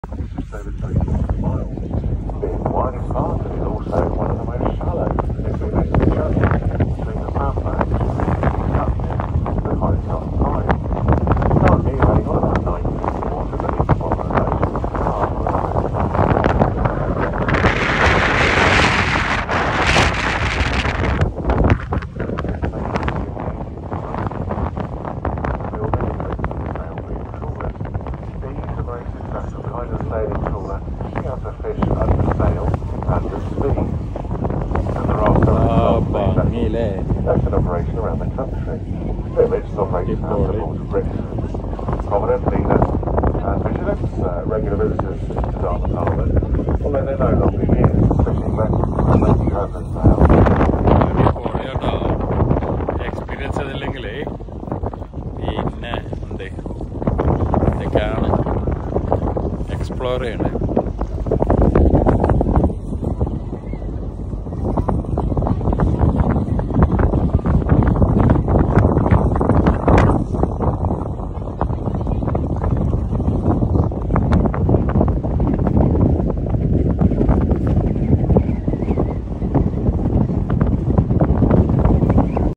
just over 3 miles. Being wide and fast, and is also one of the most shallow. If we make the channel between the sandbanks, the height not high. Currently, you've only got about 9 feet of water beneath the bottom of the ocean. Sailing trawler, she has a fish under sail and at speed. And there are that's an operation around the country. Village operates out of Brits, prominent leaders and vigilance, regular visitors to Dartmouth Harbour, although they're no longer here, fishing less than they have been now. Experience അതില്ലെങ്കിലേ പിന്നെ എന്ത് ഇതൊക്കെയാണ് explore ചെയ്യണേ.